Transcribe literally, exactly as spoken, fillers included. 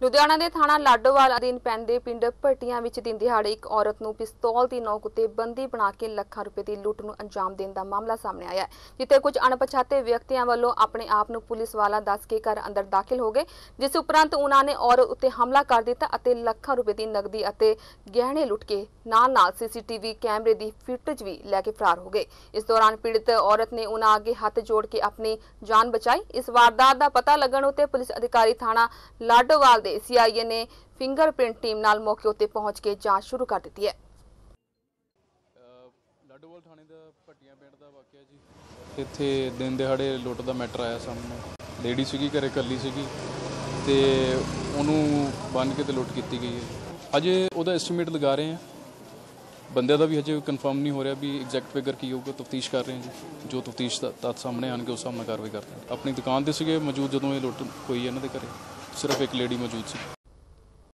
ਲੁਧਿਆਣਾ ਦੇ ਥਾਣਾ ਲਾਡੋਵਾਲ ਅਧੀਨ ਪੈਂਦੇ ਪਿੰਡ ਭੱਟੀਆਂ ਵਿੱਚ ਦਿਨ ਦਿਹਾੜੇ ਇੱਕ ਔਰਤ ਨੂੰ ਪਿਸਤੌਲ ਦੀ ਨੋਕ ਉੱਤੇ ਬੰਦੀ ਬਣਾ ਕੇ ਲੱਖਾਂ ਰੁਪਏ ਦੀ ਲੁੱਟ ਨੂੰ ਅੰਜਾਮ ਦੇਣ ਦਾ ਮਾਮਲਾ ਸਾਹਮਣੇ ਆਇਆ ਹੈ, ਜਿੱਥੇ ਕੁਝ ਅਣਪਛਾਤੇ ਵਿਅਕਤੀਆਂ ਵੱਲੋਂ ਆਪਣੇ ਆਪ ਨੂੰ ਪੁਲਿਸ ਵਾਲਾ ਦੱਸ ਕੇ ਘਰ ਅੰਦਰ ਦਾਖਲ ਹੋ ਗਏ, ਜਿਸ ਉਪਰੰਤ ਉਹਨਾਂ ਨੇ ਔਰਤ ਉੱਤੇ ਹਮਲਾ ਕਰ ਦਿੱਤਾ ਅਤੇ ਲੱਖਾਂ ਰੁਪਏ ਦੀ ਨਕਦੀ ਅਤੇ ਗਹਿਣੇ ਲੁੱਟ ਕੇ ਨਾਲ-ਨਾਲ ਸੀਸੀਟੀਵੀ ਕੈਮਰੇ ਦੀ ਫੁਟੇਜ ਵੀ ਲੈ ਕੇ ਫਰਾਰ ਹੋ ਗਏ। ਇਸ ਦੌਰਾਨ ਪੀੜਤ ਔਰਤ ਨੇ ਉਹਨਾਂ ਅੱਗੇ ਹੱਥ ਜੋੜ ਕੇ ਆਪਣੀ ਜਾਨ ਬਚਾਈ। ਇਸ ਵਾਰਦਾਤ ਦਾ ਪਤਾ ਲੱਗਣ ਉੱਤੇ ਪੁਲਿਸ ਅਧਿਕਾਰੀ ਥਾਣਾ ਲਾਡੋਵਾਲ ਦੇ ਸੀ ਆਈ ਏ ਨੇ ਫਿੰਗਰਪ੍ਰਿੰਟ ਟੀਮ ਨਾਲ ਮੌਕੇ ਉੱਤੇ ਪਹੁੰਚ ਕੇ ਜਾਂਚ शुरू कर दी है। ਲਾਡੋਵਾਲ ਥਾਣੇ ਦਾ ਭੱਟੀਆਂ ਪਿੰਡ ਦਾ ਵਾਕਿਆ ਜੀ। ਇੱਥੇ ਦਿਨ ਦਿਹਾੜੇ ਲੁੱਟ ਦਾ ਮੈਟਰ ਆਇਆ ਸਾਹਮਣੇ। ਲੇਡੀ ਸੀਗੀ, ਘਰੇ ਇਕੱਲੀ ਸੀਗੀ ਤੇ ਉਹਨੂੰ ਬੰਨ੍ਹ ਕੇ ਤੇ ਲੁੱਟ ਕੀਤੀ ਗਈ ਹੈ। ਅਜੇ ਉਹਦਾ ਐਸਟੀਮੇਟ ਲਗਾ ਰਹੇ ਹਾਂ, ਬੰਦੇ ਦਾ ਵੀ ਹਜੇ ਕਨਫਰਮ ਨਹੀਂ ਹੋ ਰਿਹਾ ਵੀ ਐਗਜ਼ੈਕਟ ਫਿਗਰ ਕੀ ਹੋਊਗਾ। ਤਫਤੀਸ਼ ਕਰ ਰਹੇ ਹਾਂ ਜੀ, ਜੋ ਤਫਤੀਸ਼ ਦਾ ਤੱਥ ਸਾਹਮਣੇ ਆਉਣਗੇ ਉਸ ਹਿਸਾਬ ਨਾਲ ਕਾਰਵਾਈ ਕਰਦੇ ਹਾਂ। ਆਪਣੀ ਦੁਕਾਨ ਤੇ ਸੀਗੇ ਮੌਜੂਦ ਜਦੋਂ ਇਹ ਲੁੱਟ ਹੋਈ ਇਹਨਾਂ ਦੇ ਘਰੇ, ਸਿਰਫ ਇੱਕ ਲੇਡੀ ਮੌਜੂਦ ਸੀ।